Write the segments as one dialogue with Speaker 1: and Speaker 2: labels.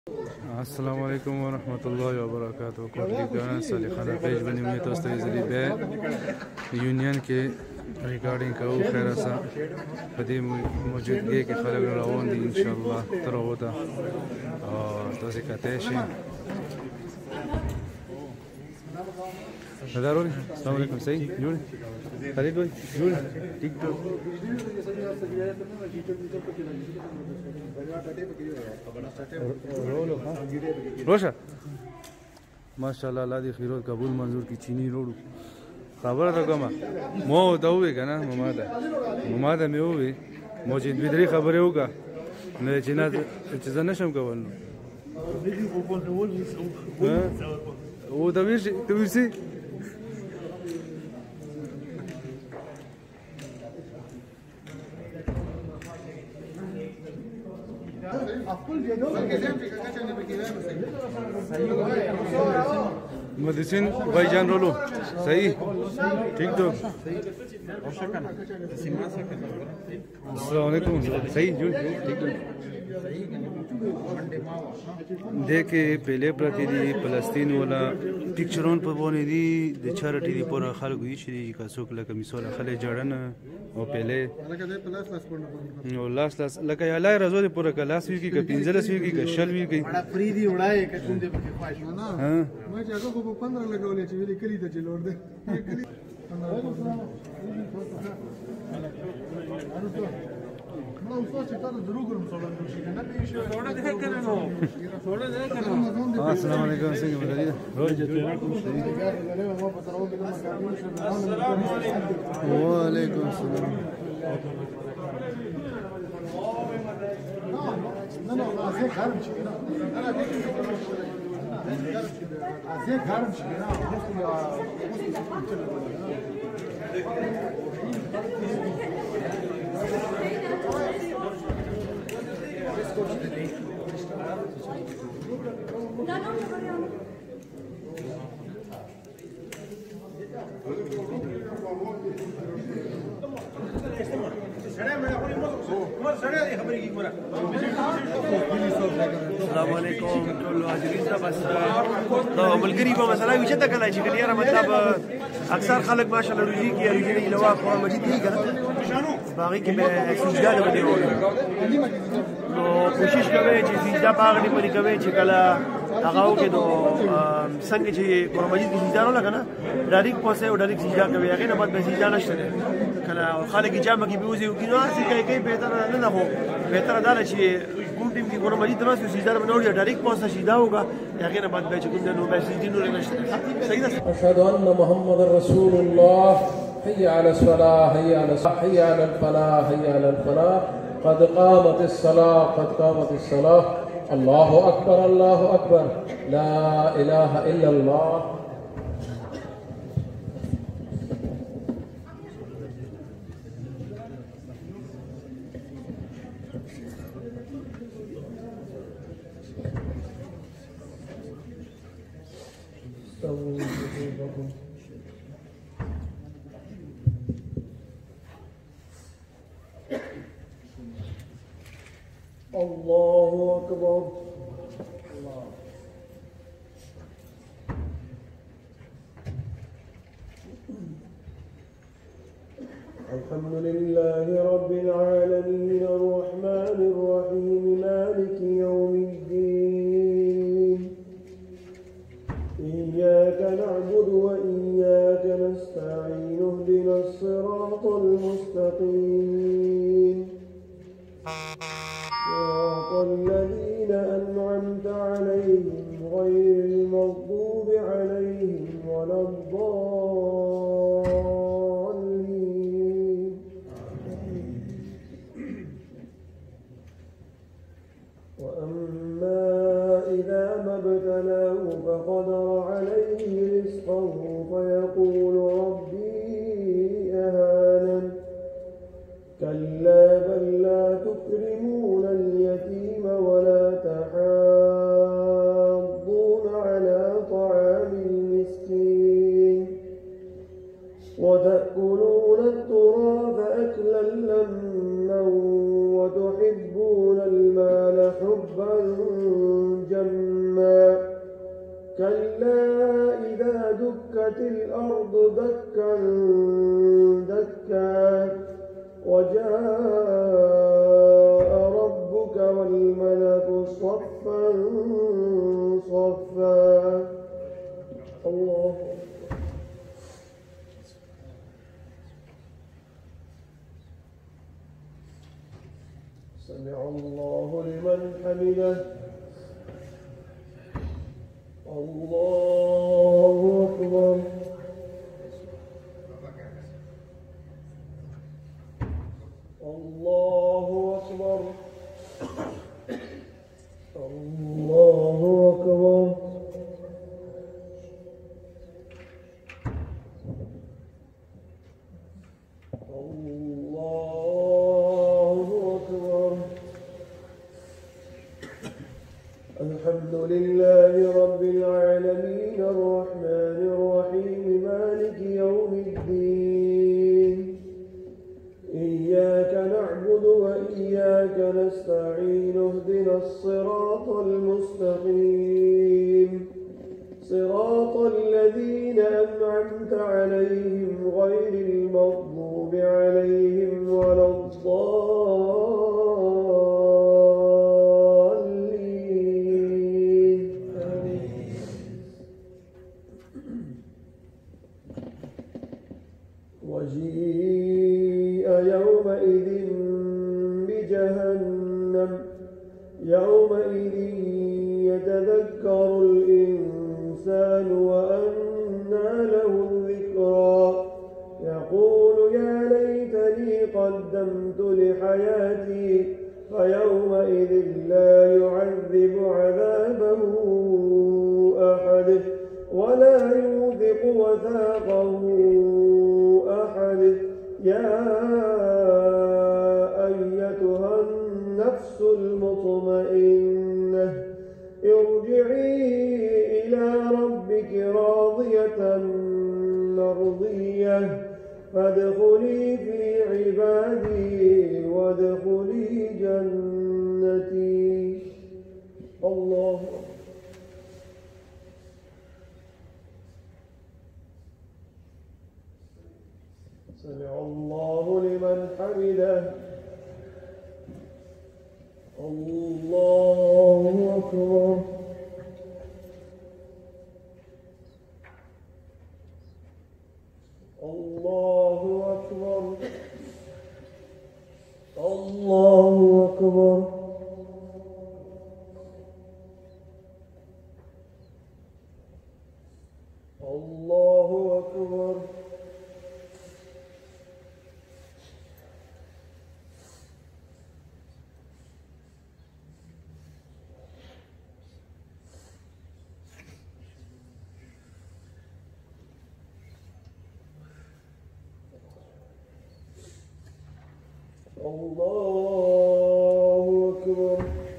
Speaker 1: السلام علیکم ورحمۃ اللہ وبرکاتہ کوټلیګان صالحانه پیج باندې مې تاسو ته ځلې به یونین کې ریکارډینګ کوو خیر سره په دې موجودګي کې خلک روان دي ان شاء الله تر وته تاسو کته شي هزارو السلام علیکم صحیح جوړ خالد بھائی جوړ ٹھیک ٹھاک روشا ماشاءالله الله دې خیرات قبول منظور کی چینی روړو خبره ده کومه مو دا وې کنه مما ده مې وې موجود بدري خبره وکا نه چې نه چې زه نشم کولای او دا ویرسي مدرسين भाईजान रोलो सही ठीक तो अस्सलाम वालेकुम सही ठीक तो देखे पहले प्रति दी फलस्तीन वाला पिक्चरों पर बोने दी د چارټي دی پر خلکو یې شری کا څوک لکه مثال خلک جړن او پهله نو لاس لکه یالای رزو دی پر کلاس وی کی ک 15 وی کی ک شل وی کی بڑا فریدی وړای ک کوم دې پکې خواهش نه ها ما چې هغه په 15 لګولې چې ویلي کلی ته چلور دې السلام علیکم څنګه مداري روز وعلیکم السلام السلام علیکم ټول حاضرین ته بس دا ملګری په مسله وی چې دا کله چې کلیره مطلب اکثر خلک ماشاءالله روزي کې روزي نه لوا قرآن مجید دی کنه باقي کې به سجده نه ودی نو کوشش کوي چې سجده باغ نه پرې کوي چې کله هغه وکړي نو څنګه چې قرآن مجید کې سجده نه لګنه ډایرکټ پوسه او ډایرکټ سجده کوي هغه نه بعد به سجده نشته کنه خلک جامه کې بيوزي او کینو اسی کوي بهتر نه هو بهتر دا چې کوم ټیم کې قرآن مجید درس سجده نه وړي ډایرکټ پوسه سجده ہوگا هغه نه بعد به چې کوم نو به سجده نه نشته صحیح ده اشهد ان محمد رسول الله حي على الصلاه حي على حي على الفلاح حي على الفلاح قد قامت الصلاه قد قامت الصلاه الله اكبر الله اكبر لا اله الا الله الله أكبر الحمد لله رب العالمين الرحمن الرحيم مالك يوم الدين إياك نعبد وإياك نستعين اهدنا الصراط المستقيم صراط الذين أنعمت عليهم غير المغضوب عليهم ولا الضالين
Speaker 2: كلا إذا دكت الأرض دكا دكا وجاء ربك والملك صفا صفا. الله سمع الله لمن حمده. الله أكبر. الله أكبر. الله أكبر. الله أكبر. الحمد لله رب العالمين الرحمن الرحيم مالك يوم الدين. إياك نعبد وإياك نستعين اهدنا الصراط المستقيم صراط الذين أنعمت عليهم غير المغضوب عليهم ولا الضالين. وجيء يومئذ بجهنم يومئذ يتذكر الإنسان وأنى له الذكرى يقول يا ليتني قدمت لحياتي فيومئذ لا يعذب عذابه أحد ولا يوثق وثاقه أحد. يا أيتها النفس المطمئنة ارجعي إلى ربك راضية مرضية فادخلي في عبادي وادخلي جنتي. الله سمع الله لمن حمده. الله أكبر. الله أكبر. الله أكبر. الله أكبر. الله أكبر.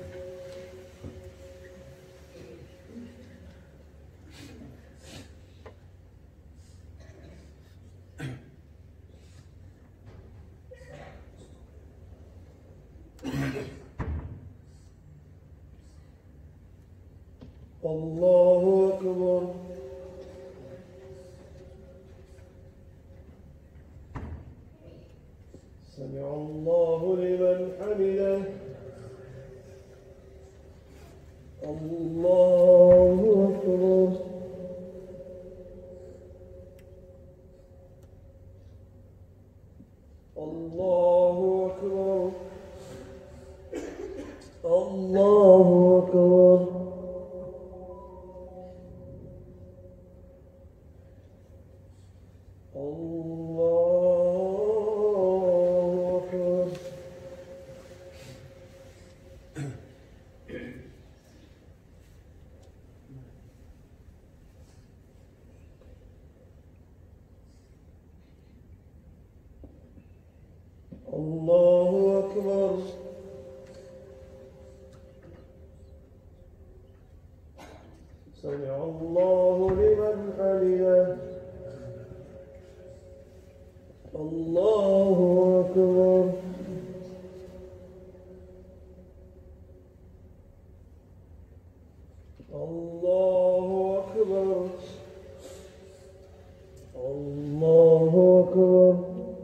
Speaker 2: الله أكبر. سمع الله لمن حمده. الله أكبر. الله أكبر. الله أكبر. الله أكبر. سمع الله لمن حمده. الله أكبر. الله أكبر. أكبر الله أكبر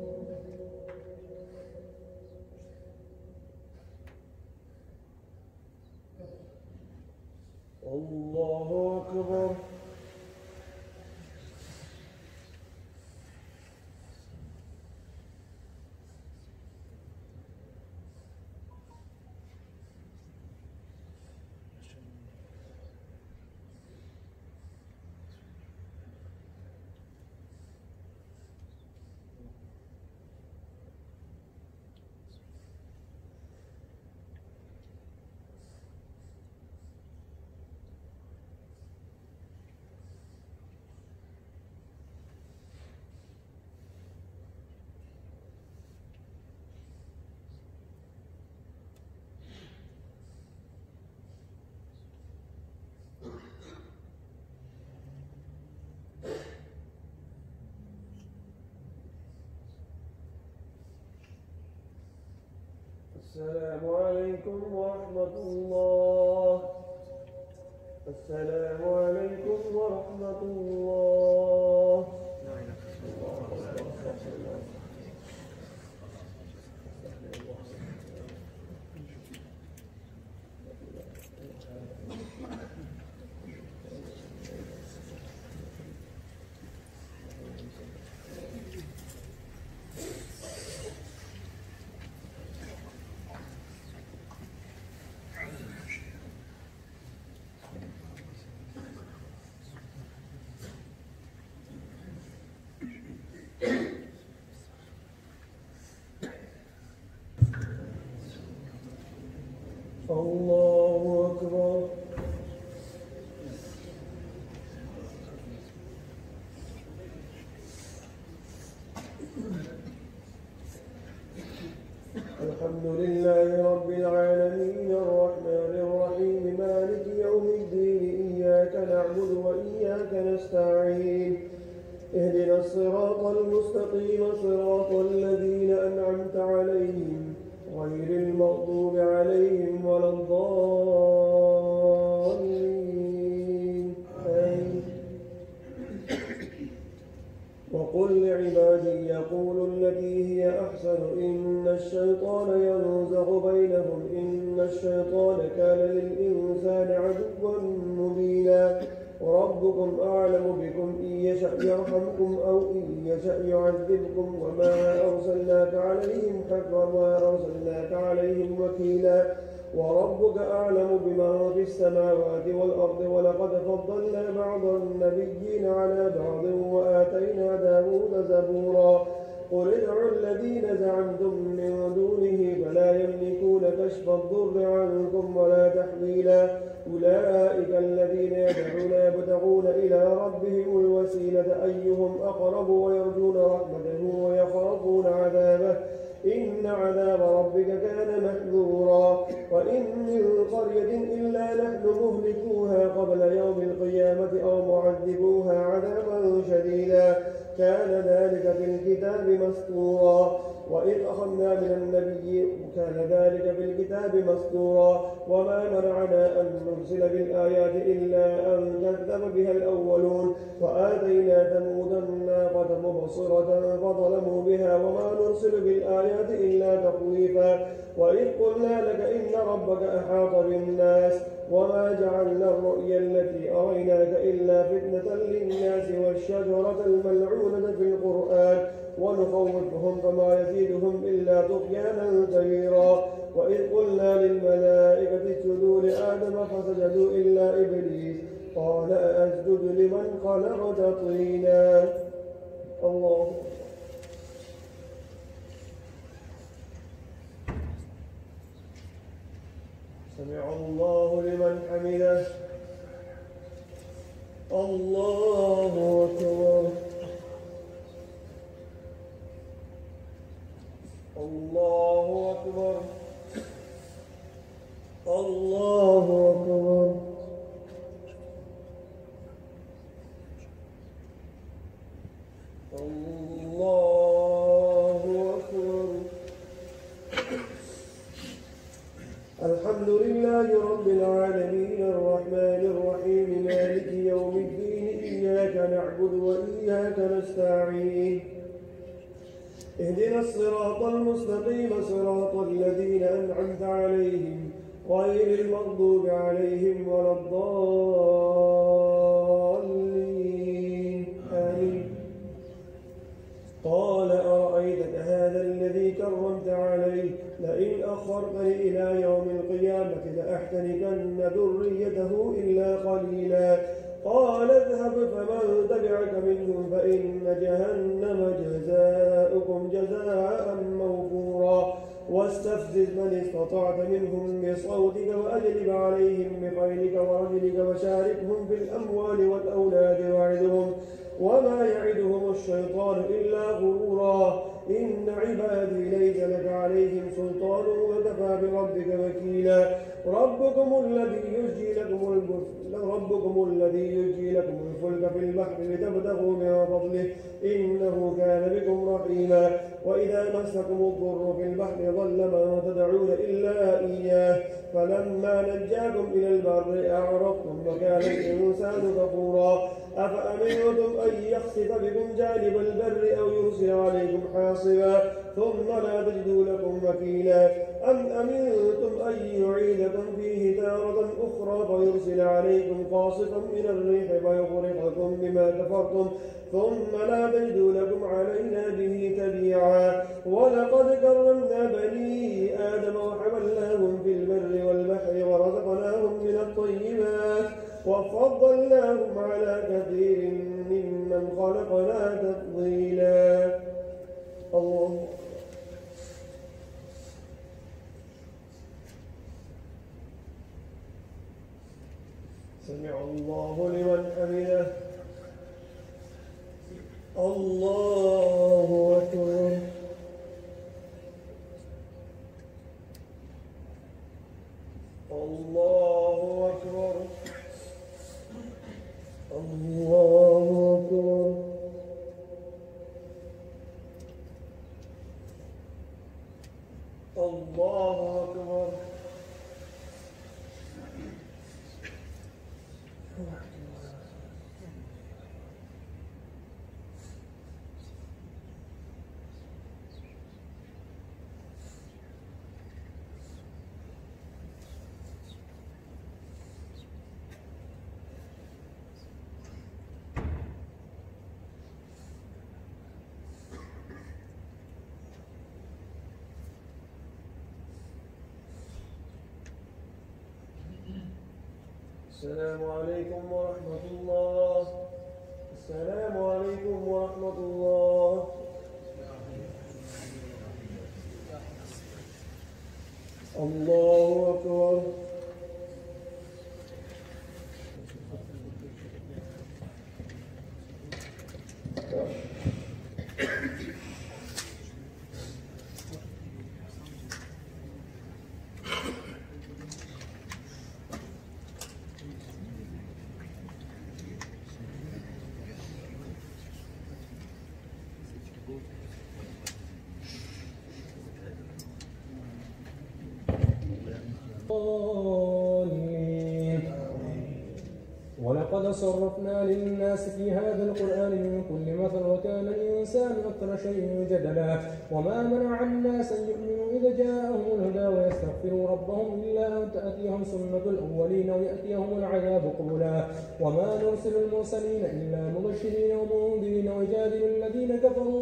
Speaker 2: الله أكبر السلام عليكم ورحمة الله. السلام عليكم ورحمة الله. الله أكبر. الحمد لله رب العالمين الرحمن الرحيم مالك يوم الدين إياك نعبد وإياك نستعين اهدنا الصراط المستقيم صراط الذين أنعمت عليهم غير المغضوب عليهم ولا الضالين آمين. وقل لعبادي يقولوا التي هي أحسن إن الشيطان ينزغ بينهم إن الشيطان كان للإنسان عدوا مبينا وربكم أعلم بكم إن يشأ يرحمكم أو إن يشأ يعذبكم وما أرسلناك عليهم وكيلا وربك أعلم بمن في السماوات والأرض ولقد فضلنا بعض النبيين على بعض وآتينا داود زبورا قل ادعوا الذين زعمتم من دونه فلا يملكون كشف الضر عنكم ولا تحويلا أولئك الذين يدعون يبتغون إلى ربهم الوسيلة أيهم أقرب ويرجون رحمته ويخافون عذابه إن عذاب ربك كان محذورا وإن من قرية إلا نحن مهلكوها قبل يوم القيامة أو معذبوها عذابا شديدا كان ذلك في الكتاب مسطورا وإذ أخذنا من النبي كان ذلك في الكتاب مسطورا وما منعنا أن نرسل بالآيات إلا أن كذب بها الأولون وآتينا ثمود الناقة مبصرة فظلموا بها وما نرسل بالآيات إلا تخويفا وإذ قلنا لك إن ربك أحاط بالناس وما جعلنا الرؤيا التي أريناك إلا فتنة للناس والشجرة الملعونة في القرآن ونخوفهم فما يزيدهم إلا طغيانا كبيرا وإذ قلنا للملائكة اسجدوا لآدم فسجدوا إلا إبليس قال أسجد لمن خلقت طينا. الله سمع الله لمن حمده. الله أكبر. الله أكبر. الله أكبر. الله أكبر. الحمد لله رب العالمين الرحمن الرحيم مالك يوم الدين نعبد وإياك نستعين اهدنا الصراط المستقيم صراط الذين أنعمت عليهم غير المغضوب عليهم ولا الضالين آمين. قال أرأيتك هذا الذي كرمت عليه لئن أخرتني إلى يوم القيامة لأحتنكن ذريته إلا قليلا. قال اذهب فمن تبعك منهم فإن جهنم جزاؤكم جزاء موفورا واستفزز من استطعت منهم بصوتك وأجلب عليهم بخيلك ورجلك وشاركهم في الأموال والأولاد وعدهم وما يعدهم الشيطان إلا غرورا. إن عبادي ليس لك عليهم سلطان وكفى بربك وكيلا. ربكم الذي يجزي لكم الفلك في البحر لتبتغوا من فضله إنه كان بكم رحيما. وإذا مسكم الضر في البحر ضل من تدعون إلا إياه فلما نجاكم إلى البر أعرضتم وكان الإنسان كفورا. أفأمنتم أن يخسف بكم جانب البر أو يرسل عليكم حاصبا ثم لا تجدوا لكم وكيلا. أم أمنتم أن يعيدكم فيه تارة أخرى فيرسل عليكم قاصفا من الريح فيغرقكم بما كفرتم ثم لا تجدوا لكم علينا به تبيعا. ولقد كرمنا بني آدم وحملناهم في البر والبحر ورزقناهم من الطيبات وفضلناهم على كثير ممن خلقنا تفضيلا. الله سمع الله لمن حمده. الله أكبر. الله أكبر. الله أكبر. الله أكبر. السلام عليكم ورحمة الله. السلام عليكم ورحمة الله. الله أكبر.
Speaker 3: ولقد صرفنا للناس في هذا القرآن من كل مثل وكان الإنسان أكثر شيء جدلا. وما منع الناس أن يؤمنوا إذا جاءهم الهدى ويستغفروا ربهم إلا أن تأتيهم سنة الأولين ويأتيهم العذاب قبلا. وما نرسل المرسلين إلا مبشرين ومنذرين ويجادل الذين كفروا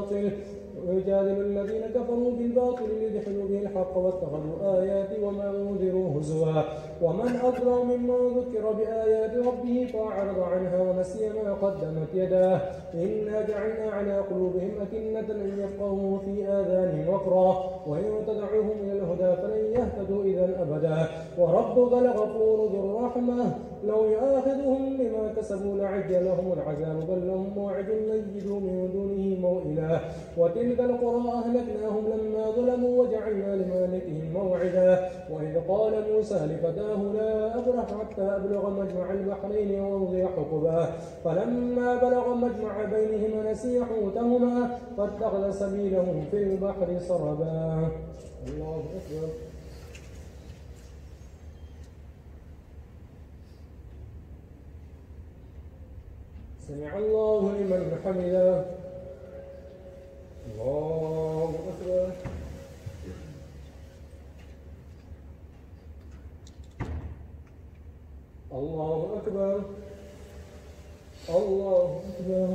Speaker 3: بالباطل ليدحضوا به الحق واتخذوا آياتي وما أنذروا هزوا. ومن أظلم ممن ذكر بآيات ربه فأعرض عنها ونسي ما قدمت يداه إنا جعلنا على قلوبهم أكنة أن يفقهوا في آذانهم وقرا وإن تدعوهم إلى الهدى فلن يهتدوا إذا أبدا. وربك لغفور ذو الرحمة لو يؤاخذهم بما كسبوا لعجل لهم العذاب بل لهم موعد لن يجدوا من دونه موئلا. وتلك القرى أهلكناهم لما ظلموا وجعلنا لمالكهم موعدا. وإذ قال موسى لفتاه لا أبرح حتى أبلغ مجمع البحرين وامضي حقبا فلما بلغ مجمع بينهما نسي حوتهما فاتخذ سبيله في البحر سربا. الله أكبر. سمع الله لمن حمده. الله أكبر. الله أكبر. الله أكبر.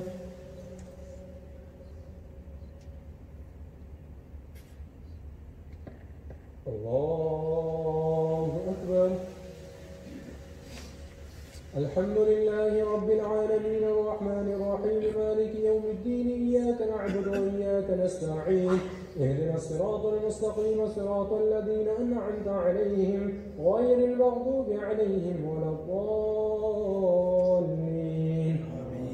Speaker 3: الله أكبر. الحمد لله رب العالمين الرحمن الرحيم مالك يوم الدين إياك نعبد وإياك نستعين اهدنا الصراط المستقيم صراط الذين أنعمت عليهم غير المغضوب عليهم ولا الضالين.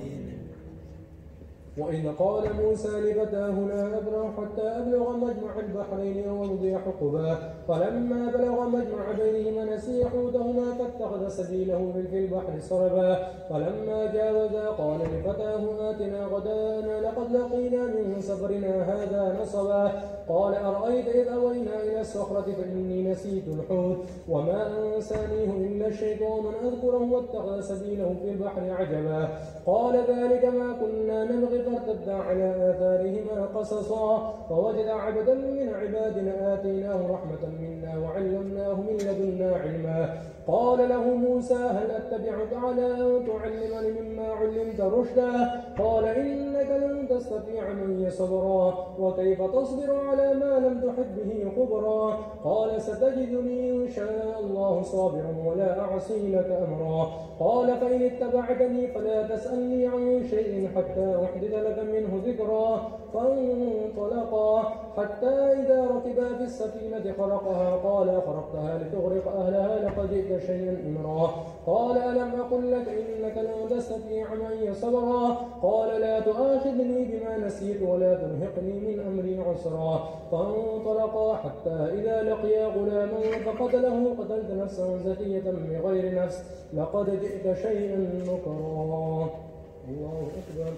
Speaker 3: وإذ قال موسى لفتاه لا أبرح حتى أبلغ مجمع البحرين أو أمضي حقبا فلما بلغ مجمع بينهما نسي حوتهما فاتخذ سبيله في البحر سربا فلما جاوزا قال لفتاه آتنا غداءنا لقد لقينا من سفرنا هذا نصبا قال أرأيت إذ أوينا إلى الصخرة فإني نسيت الحوت وما أنسانيه إلا الشيطان أن أذكره واتخذ سبيله في البحر عجبا قال ذلك ما كنا نبغي فارتدا على آثارهما قصصا فوجد عبدا من عبادنا آتيناه رحمة منا وعلمناه من لدنا علما قال له موسى هل أتبعك على أن تعلمني مما علمت رشدا قال إنك لن تستطيع معي صبرا وكيف تصبر على ما لم تحط به خبرا قال ستجدني إن شاء الله صابرا ولا أعصي لك أمرا قال فإن اتبعتني فلا تسألني عن شيء حتى أحدث لك منه ذكرا فانطلقا حتى إذا ركبا في السفينة خرقها قال خرقتها لتغرق أهلها لقد جئت شيئا إمرا قال ألم أقل لك إنك لن تستطيع معي صبرا قال لا تؤاخذني بما نسيت ولا ترهقني من أمري عسرا فانطلقا حتى إذا لقيا غلاما فقتله قتلت نفسا زكية بغير نفس لقد جئت شيئا نكرا. الله أكبر.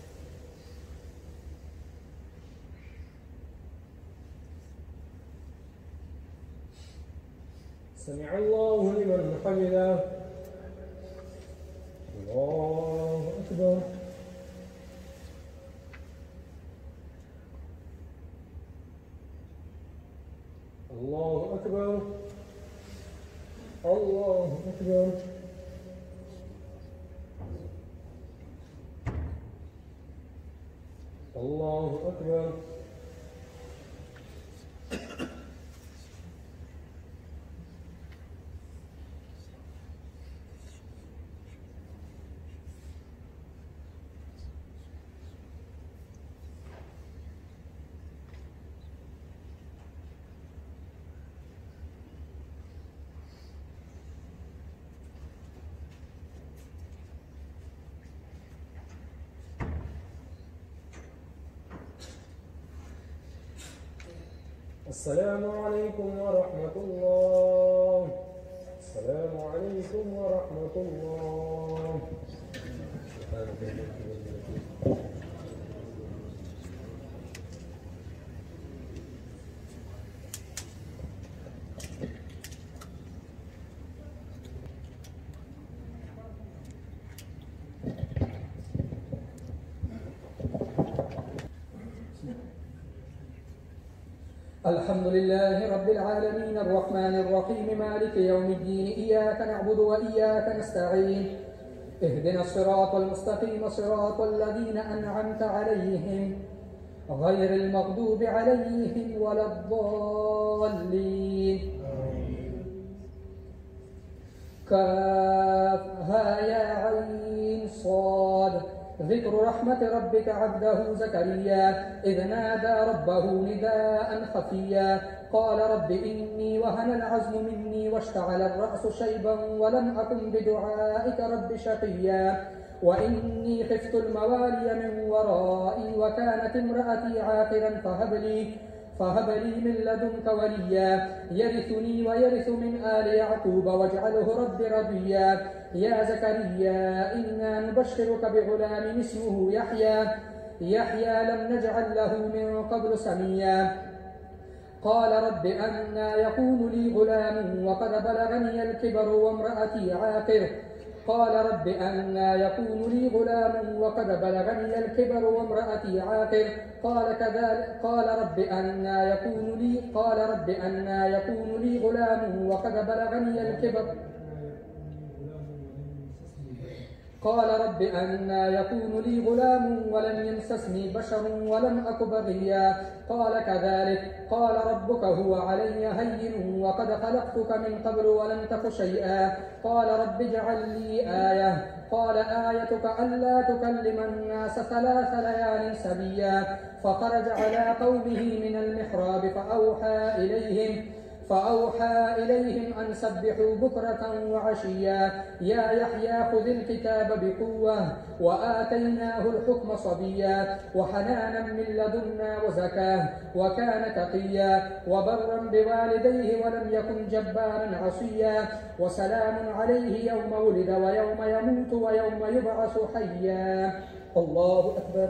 Speaker 3: سمع الله لمن حمده. الله أكبر. الله أكبر. الله أكبر. الله أكبر. السلام عليكم ورحمة الله. السلام عليكم ورحمة الله.
Speaker 4: الحمد لله رب العالمين الرحمن الرحيم مالك يوم الدين إياك نعبد وإياك نستعين اهدنا الصراط المستقيم صراط الذين أنعمت عليهم غير المغضوب عليهم ولا الضالين. كافها يا عين صاد ذكر رحمة ربك عبده زكريا إذ نادى ربه نداء خفيا قال رب إني وهن العزم مني واشتعل الرأس شيبا ولم أكن بدعائك رب شقيا وإني خفت الموالي من ورائي وكانت امرأتي عاقرا فهب لي من لدنك وليا يرثني ويرث من آل يعقوب واجعله رب رضيا يا زكريا إنا نبشرك بغلام اسمه يحيى لم نجعل له من قبل سميا قال رب أنى يكون لي غلام وقد بلغني الكبر وامرأتي عاقر قال رب أنى يكون لي غلام وقد بلغني الكبر وامرأتي عاقر قال كذلك قال رب أنى يكون لي غلام وقد بلغني الكبر قال رب أنى يكون لي غلام ولم يمسسني بشر ولم أك بغيا قال كذلك قال ربك هو علي هين وقد خلقتك من قبل ولم تك شيئا قال رب اجعل لي آية قال آيتك ألا تكلم الناس 3 ليال سبيا فخرج على قومه من المحراب فأوحى إليهم أن سبحوا بكرة وعشيا يا يحيى خذ الكتاب بقوة وآتيناه الحكم صبيا وحنانا من لدنا وزكاة وكان تقيا وبرا بوالديه ولم يكن جبارا عصيا وسلام عليه يوم ولد ويوم يموت ويوم يبعث حيا. الله أكبر.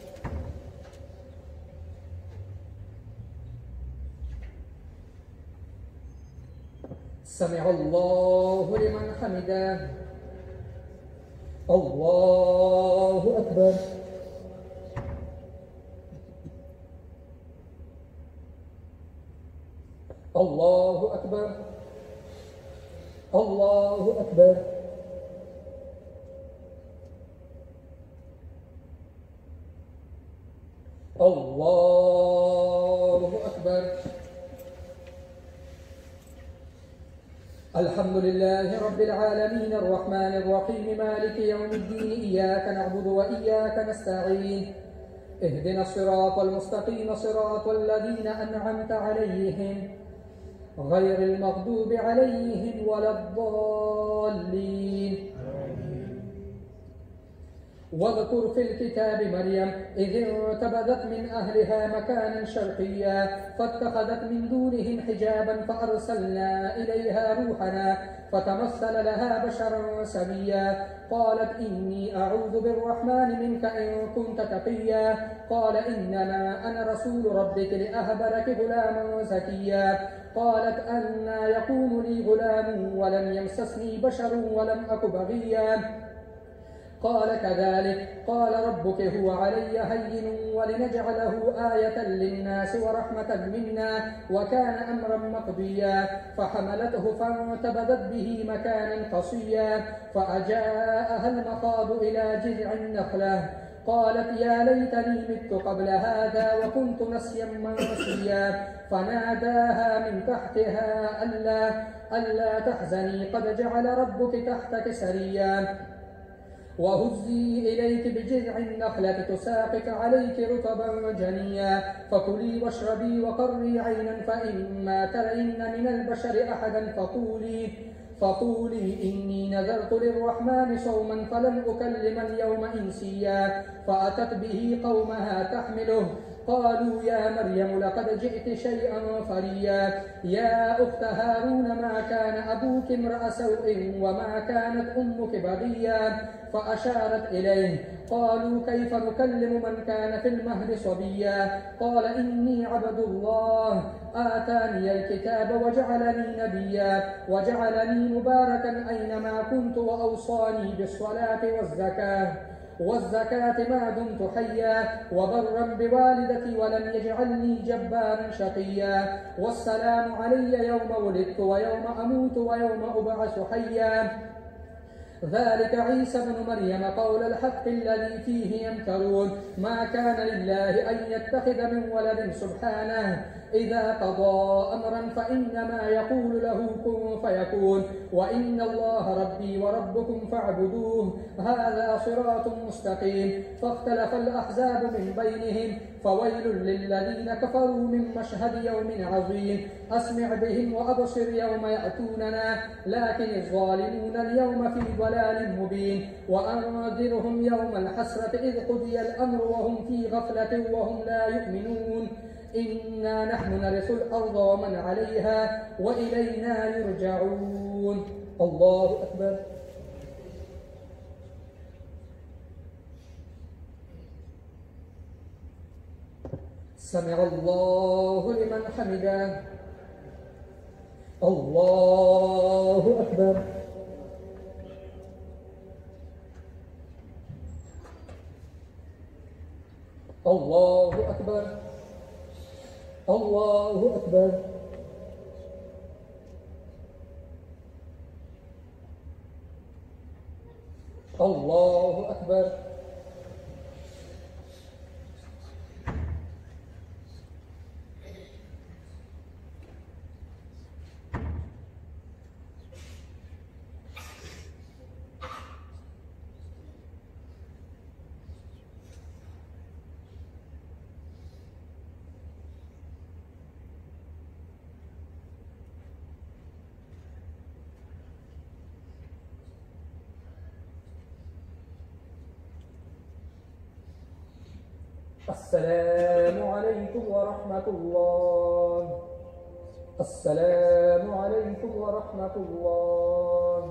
Speaker 4: سمع الله لمن حمده. الله أكبر. الله أكبر. الله أكبر. الله أكبر. الحمد لله رب العالمين الرحمن الرحيم مالك يوم الدين إياك نعبد وإياك نستعين اهدنا الصراط المستقيم صراط الذين أنعمت عليهم غير المغضوب عليهم ولا الضالين. واذكر في الكتاب مريم إذ انتبذت من أهلها مكانا شرقيا فاتخذت من دونهم حجابا فأرسلنا إليها روحنا فتمثل لها بشرا سويا قالت إني أعوذ بالرحمن منك إن كنت تقيا قال إنما أنا رسول ربك لأهب لك غلاما زكيا قالت أنى يكون لي غلام ولم يمسسني بشر ولم أك بغيا قال كذلك قال ربك هو علي هين ولنجعله آية للناس ورحمة منا وكان أمرا مقضيا فحملته فانتبذت به مكانا قصيا فأجاءها المخاض إلى جذع النخلة قالت يا ليتني مت قبل هذا وكنت نسيا منسيا فناداها من تحتها ألا تحزني قد جعل ربك تحتك سريا وهزي إليك بجذع النخلة تساقط عليك رطبا جنيا فكلي واشربي وقري عينا فإما ترين من البشر أحدا فقولي إني نذرت للرحمن صوما فلن أكلم اليوم إنسيا فأتت به قومها تحمله قالوا يا مريم لقد جئت شيئا فريا يا أخت هارون ما كان أبوك امرأ سوء وما كانت أمك بغيا فأشارت إليه قالوا كيف نكلم من كان في المهد صبيا قال إني عبد الله آتاني الكتاب وجعلني نبيا وجعلني مباركا أينما كنت وأوصاني بالصلاة والزكاة ما دمت حيا وبرا بوالدتي ولم يجعلني جبارا شقيا والسلام علي يوم ولدت ويوم أموت ويوم أبعث حيا ذلك عيسى بن مريم قول الحق الذي فيه يمترون ما كان لله أن يتخذ من ولد سبحانه إذا قضى أمرا فإنما يقول له كن فيكون وإن الله ربي وربكم فاعبدوه هذا صراط مستقيم فاختلف الأحزاب من بينهم فويل للذين كفروا من مشهد يوم عظيم أسمع بهم وأبصر يوم يأتوننا لكن الظالمون اليوم في ضلال مبين وأنذرهم يوم الحسرة إذ قضي الأمر وهم في غفلة وهم لا يؤمنون إنا نحن نرث الأرض ومن عليها وإلينا يرجعون. الله أكبر. سمع الله لمن حمده. الله أكبر. الله أكبر الله أكبر الله أكبر. السلام عليكم ورحمة الله. السلام عليكم ورحمة الله.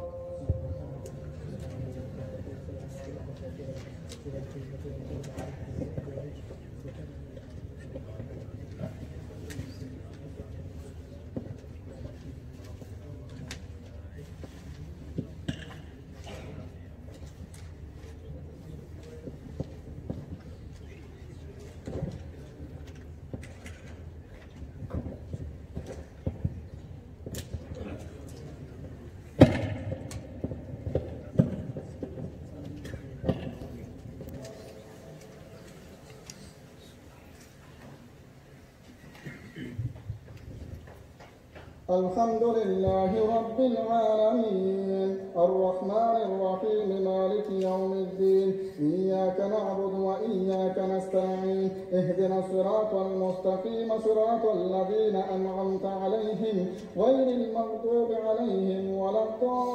Speaker 5: الحمد لله رب العالمين الرحمن الرحيم مالك يوم الدين إياك نعبد وإياك نستعين اهدنا الصراط المستقيم صراط الذين أنعمت عليهم غير المغضوب عليهم ولا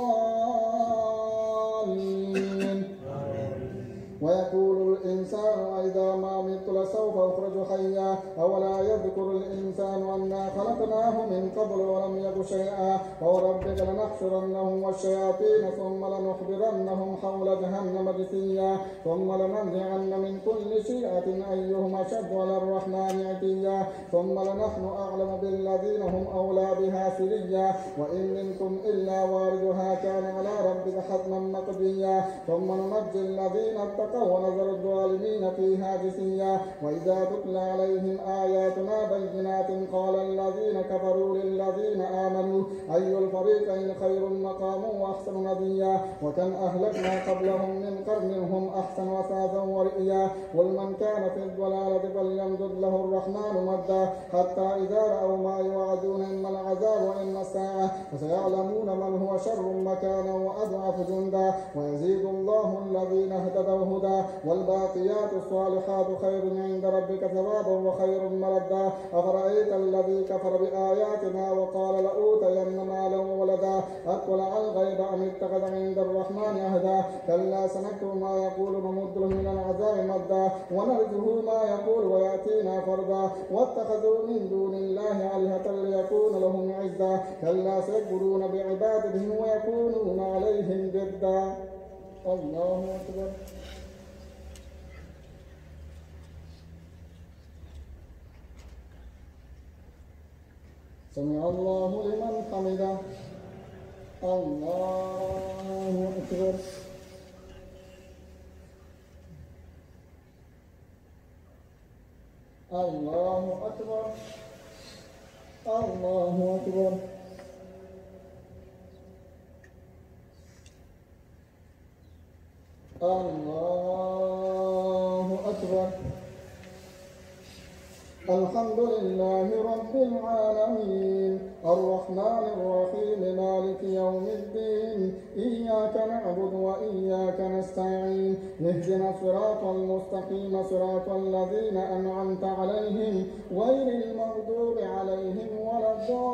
Speaker 5: الضالين. ويقول الإنسان إذا ما مت لسوف أخرج حيا أولا يذكر الإنسان أنا خلقناه من قبل ولم يك شيئا فوربك لنحشرنهم والشياطين ثم لنحضرنهم حول جهنم جثيا ثم لننزعن من كل شيعة أيهم أشد على الرحمن عتيا ثم لنحن أعلم بالذين هم أولى بها سريا وإن منكم إلا واردها كان على ربك حتما مقضيا ثم ننجي الذين اتقوا ونذر الظالمين فيها جثيا وإذا تتلى عليهم آياتنا بينات قال الذين كفروا للذين آمنوا أي الفريقين خير مقاما وأحسن نديا وكم أهلكنا قبلهم من قرن هم أحسن أثاثا ورئيا قل من كان في الضلالة فليمدد له الرحمن مدا حتى إذا رأوا ما يوعدون إما العذاب وإما الساعة فسيعلمون من هو شر مكانا وأضعف جندا ويزيد الله الذين اهتدوا هدى والباقيات الصالحات خير عند ربك ثوابا وخير مردا أفرأيت الذي كفر بآياتنا وقال لأوتين مالا وولدا أطلع الغيب أم اتخذ عند الرحمن عهدا كلا سنكتب ما يقول ونمد له من العذاب مدا ونرثه ما يقول ويأتينا فردا واتخذوا من دون الله آلهة ليكون لهم عزا كلا سيكفرون بعبادتهم ويكونون عليهم ضدا. الله أكبر. سمع الله لمن حمده. الله أكبر. الله أكبر. الله أكبر. الله أكبر. الحمد لله رب العالمين الرحمن الرحيم مالك يوم الدين إياك نعبد وإياك نستعين اهدنا الصراط المستقيم صراط الذين أنعمت عليهم غير المغضوب عليهم ولا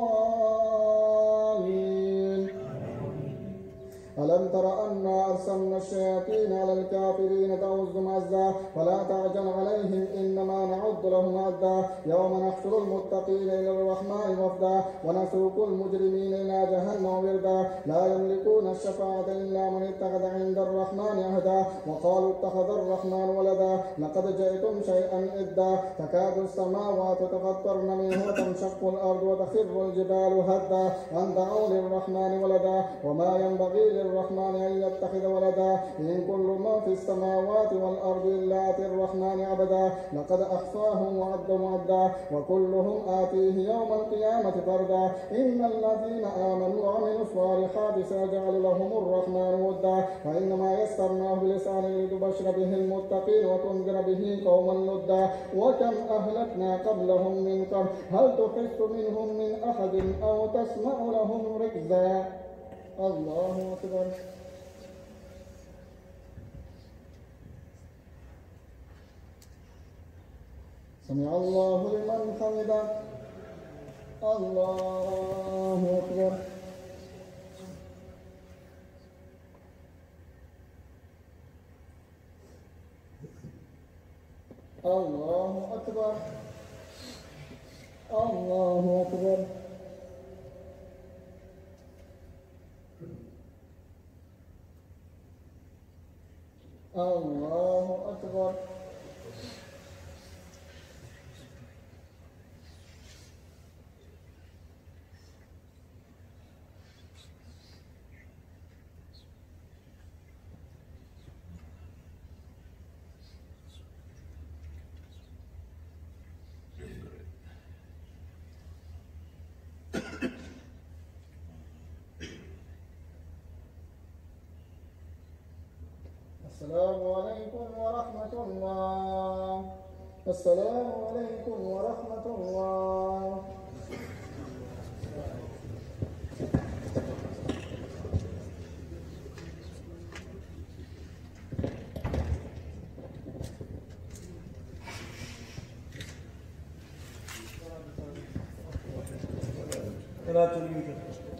Speaker 5: الضالين. ألم تر أنا أرسلنا الشياطين على الكافرين تعزهم عزا فلا تعجل عليهم إنما نعد لهم عدا يوم نحشر المتقين إلى الرحمن وفدا ونسوق المجرمين إلى جهنم وردا لا يملكون الشفاعة إلا من اتخذ عند الرحمن عهدا وقالوا اتخذ الرحمن ولدا لقد جئتم شيئا إدا تكاد السماوات تفطرن منه وتنشق الأرض وتخر الجبال هدا أن دعوا للرحمن ولدا وما ينبغي للرحمن أن يتخذ ولدا إن كل من في السماوات والأرض إلا آتي الرحمن عبدا لقد أحصاهم وعدهم عدا وكلهم آتيه يوم القيامة فردا إن الذين آمنوا وعملوا الصالحات سيجعل لهم الرحمن ودا فإنما يسرناه بلسانه لتبشر به المتقين وتنذر به قوما لدا وكم أهلكنا قبلهم من قرن هل تحس منهم من أحد أو تسمع لهم ركزا الله أكبر. سمع الله لمن حمده. الله أكبر. الله أكبر. الله أكبر. الله أكبر. السلام عليكم ورحمة الله. السلام عليكم ورحمة الله.
Speaker 1: صلاة الوتر.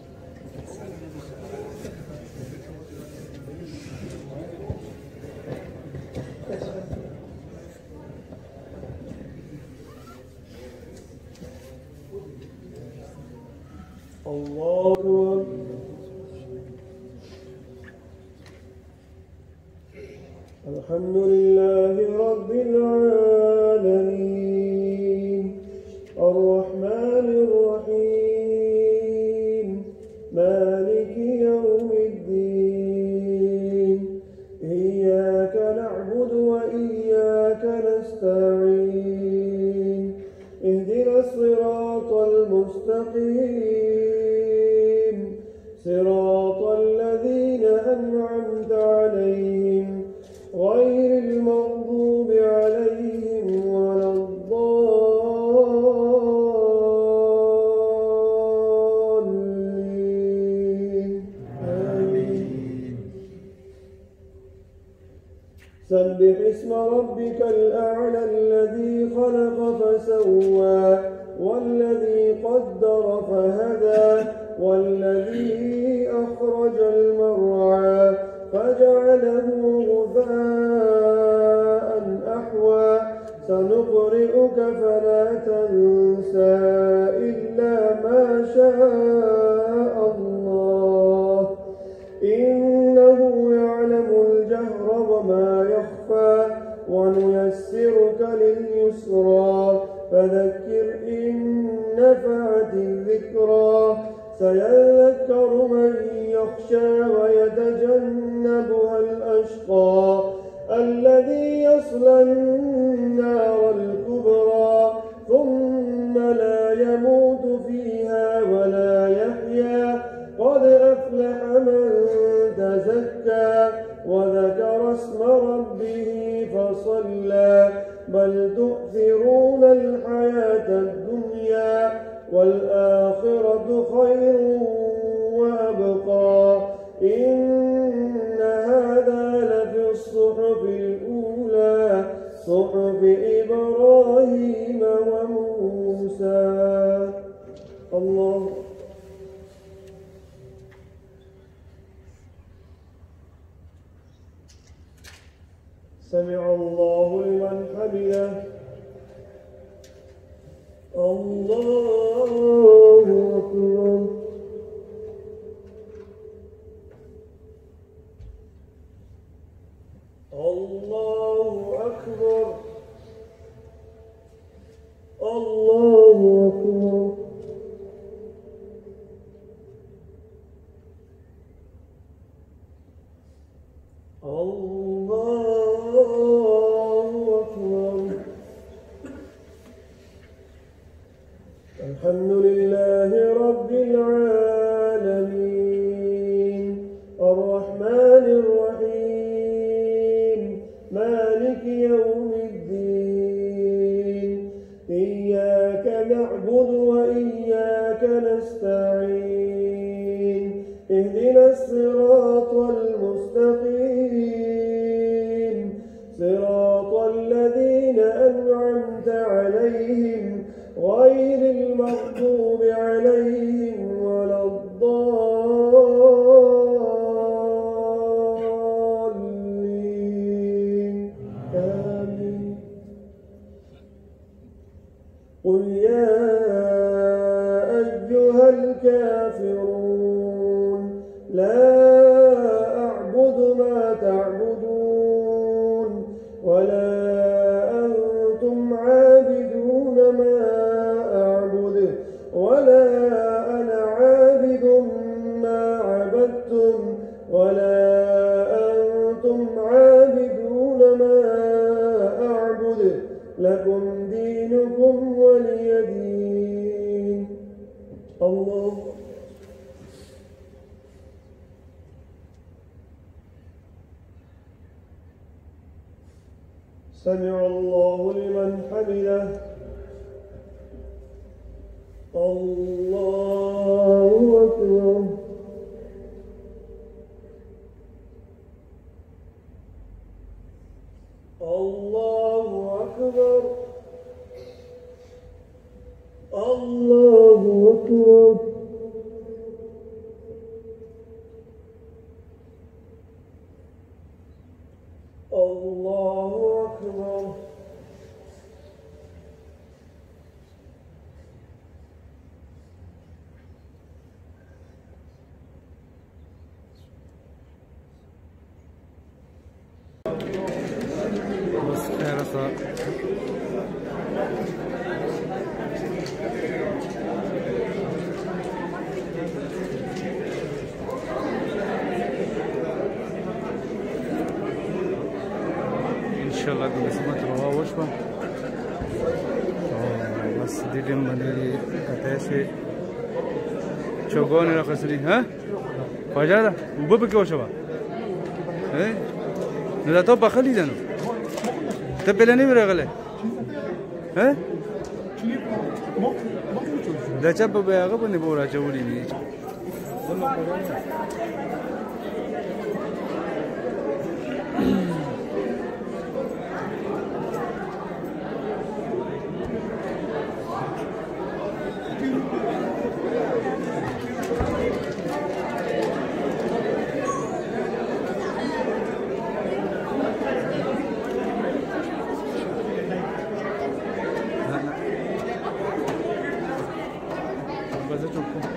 Speaker 1: الله أكبر. الحمد لله رب العالمين الرحمن الرحيم مالك يوم الدين إياك نعبد وإياك نستعين اهدنا الصراط المستقيم صراط الذين أنعمت عليهم غير المغضوب عليهم ولا الضالين آمين. سبح اسم ربك الأعلى الذي خلق فسوى والذي قدر فهدى والذي أخرج المرعى فجعله غثاء أحوى سنقرئك فلا تنسى إلا ما شاء الله إنه يعلم الجهر وما يخفى ونيسرك لليسرى فذكر إن نفعت الذكرى سيذكر من يخشى ويتجنبها الأشقى الذي يصلى النار الكبرى ثم لا يموت فيها ولا يحيا قد أفلح من تزكى وذكر اسم ربه فصلى بل تؤثرون الحياة الدنيا والآخرة خير وأبقى إن هذا لفي الصحف الأولى صحف إبراهيم وموسى. الله سمع الله لمن حمده. الله أكبر. الله أكبر. الله أكبر.
Speaker 2: لكم دينكم ولي دين. الله سمع الله لمن حمده. الله أكبر. الله أكبر. الله أكبر. الله أكبر.
Speaker 6: بس خير صار. ان شاء الله بنسمع روا وشبه بس دي جنب دي كتاشي شوغون رخصلي ها فجأة وببكي وشبه ايه لا طب خلي ده تبلني برغله ها لا جاب بيغبني بورا جولي ني بس